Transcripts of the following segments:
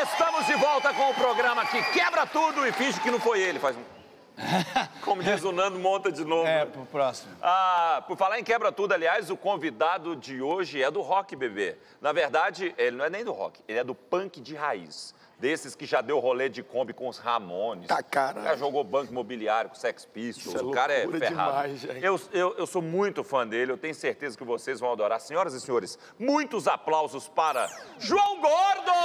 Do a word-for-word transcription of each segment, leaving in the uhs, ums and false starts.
Estamos de volta com o programa que quebra tudo e finge que não foi ele. Faz um... Como diz o Nando, monta de novo. É, pro próximo. Ah, por falar em quebra tudo, aliás, o convidado de hoje é do rock, bebê. Na verdade, ele não é nem do rock, ele é do punk de raiz. Desses que já deu rolê de Kombi com os Ramones. Tá, cara. Já jogou banco imobiliário com Sex Pistols. Isso é o cara é loucura ferrado. demais, gente. Eu, eu, eu sou muito fã dele, eu tenho certeza que vocês vão adorar. Senhoras e senhores, muitos aplausos para João Gordo!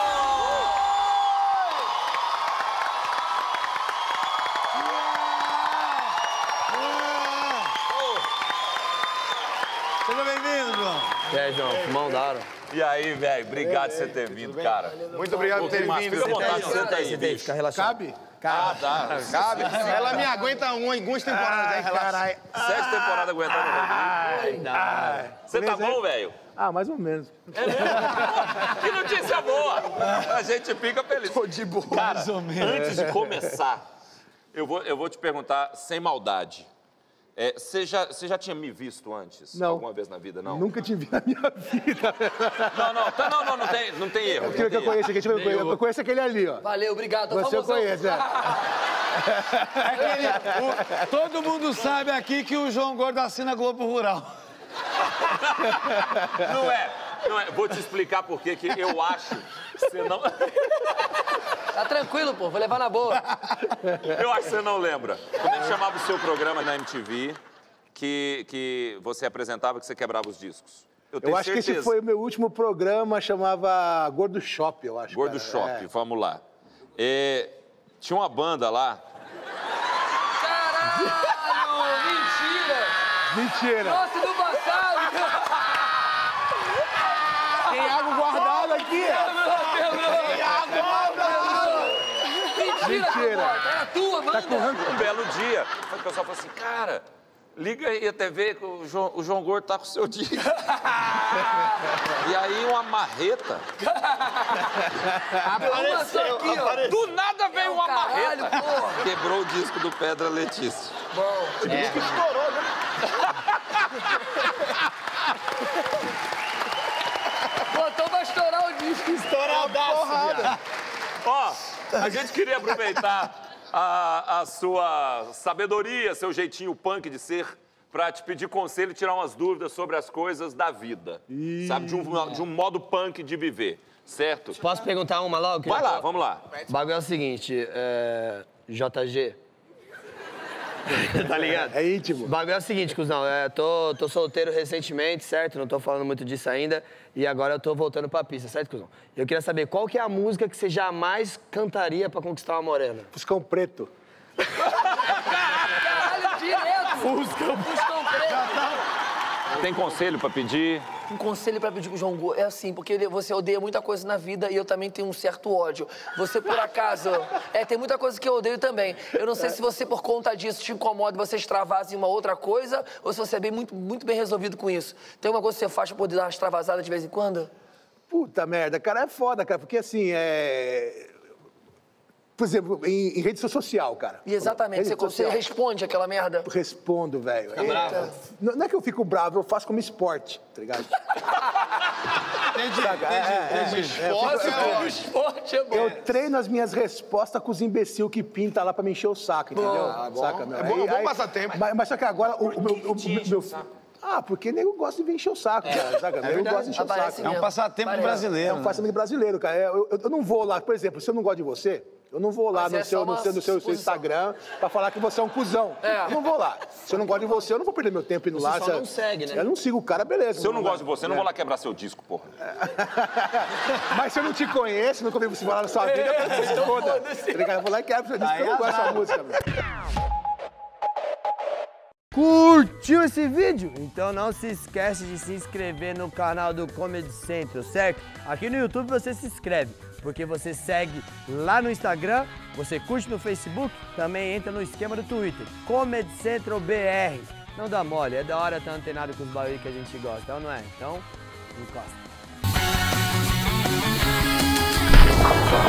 Seja bem-vindo, João. E aí, João, mão da hora. E aí, velho, obrigado por você ter vindo, cara. Muito obrigado por ter vindo. Fica à vontade, senta aí, bicho. Fica relaxado. Cabe? Ah, tá. Cabe? Ela me aguenta um, algumas temporadas aí, caralho. Sete temporadas aguentando o Rodrigo. Você tá bom, velho? Ah, mais ou menos. É mesmo? Que notícia boa! A gente fica feliz. Tô de boa. Cara, Mais ou menos. antes de começar, eu vou, eu vou te perguntar, sem maldade. É, você já, você já tinha me visto antes? Não. Alguma vez na vida, não? Nunca te vi na minha vida. Não, não, tá, não, não, não tem, não tem erro. Eu queria que eu conheço aqui, eu conheço, eu conheço aquele ali, ó. Valeu, obrigado. Você eu conheço, é. Aquele, o- todo mundo sabe aqui que o João Gordo assina Globo Rural. Não é, não é. Vou te explicar por quê, que eu acho que você não... Tá tranquilo, pô, vou levar na boa. Eu acho que você não lembra. Como é que chamava o seu programa na M T V, que, que você apresentava, que você quebrava os discos? Eu, tenho Eu acho certeza. que esse foi o meu último programa, chamava Gordo Shop, eu acho. Gordo cara. Shop, É. vamos lá. É, tinha uma banda lá. Caralho, mentira. Mentira. Nossa, do passado. Tem água guardada aqui. Tem água. Mentira, Mentira. cara. É a tua, manda. Um belo dia, o pessoal falou assim, cara, liga aí a T V que o João, o João Gordo tá com o seu disco. E aí uma marreta. Apareceu aqui, ó. Do nada veio uma Caralho, marreta. porra. Quebrou o disco do Pedra Letícia. Bom. O disco estourou, né? Pô, então vai estourar o disco. Estourar o porrada. Ó, a gente queria aproveitar a, a sua sabedoria, seu jeitinho punk de ser, pra te pedir conselho e tirar umas dúvidas sobre as coisas da vida. Sabe, de um, de um modo punk de viver, certo? Posso perguntar uma logo? Vai lá, vamos lá. O bagulho é o seguinte, é... J G. Tá ligado? É O íntimo. bagulho é o seguinte, cuzão, é, tô, tô solteiro recentemente, certo? Não tô falando muito disso ainda. E agora eu tô voltando pra pista, certo, cuzão? Eu queria saber, qual que é a música que você jamais cantaria pra conquistar uma morena? Fuscão Preto. Caralho, direto! Fuscão, Fuscão preto! Tem conselho pra pedir? Um conselho pra pedir pro João Gordo é assim, porque ele- você odeia muita coisa na vida e eu também tenho um certo ódio. Você, por acaso... É, tem muita coisa que eu odeio também. Eu não sei se você, por conta disso, te incomoda e você extravasa em uma outra coisa ou se você é bem, muito, muito bem resolvido com isso. Tem uma coisa que você faz pra poder dar uma extravasada de vez em quando? Puta merda, cara, é foda, cara, porque assim, é... Por exemplo, em, em rede social, cara. E exatamente, Rede você, você social. responde aquela merda? Respondo, velho. Fica É, bravo? Não, não é que eu fico bravo, eu faço como esporte, tá ligado? Entendi, Saca? É, é, entendi, é. entendi. É, eu fico- Nossa, como esporte é bom. Eu treino as minhas respostas com os imbecil que pinta lá pra me encher o saco, entendeu? Ah, bom. Saca, meu? É bom- Aí- bom aí- passatempo. Mas, mas só que agora o, o meu... o- o meu ah, porque nego gosta de encher o saco, cara, saca? nego verdade, gosta de encher o aparece saco. É um mesmo. passatempo Parece. É brasileiro. um né? passamento brasileiro, cara. Eu, eu, eu não vou lá, por exemplo, se eu não gosto de você, eu não vou lá Mas no é seu, só no uma seu, no seu, seu suposição. Instagram pra falar que você é um cuzão. É. Eu não vou lá. Se eu não gosto de você, eu não vou perder meu tempo indo Você lá. só se- não segue, né? Eu não sigo o cara, beleza. Se eu não gosto de você, eu não É. vou lá quebrar seu disco, porra. Mas se eu não te conheço, nunca vi você falar na sua vida, eu se foda. Tá ligado? Eu vou lá e quebro seu disco, porque eu não gosto dessa música, meu. Curtiu esse vídeo? Então não se esquece de se inscrever no canal do Comedy Central, certo? Aqui no YouTube você se inscreve, porque você segue lá no Instagram, você curte no Facebook, também entra no esquema do Twitter, Comedy Central B R. Não dá mole, é da hora estar antenado com os barulhos que a gente gosta, então não é? Então, encosta.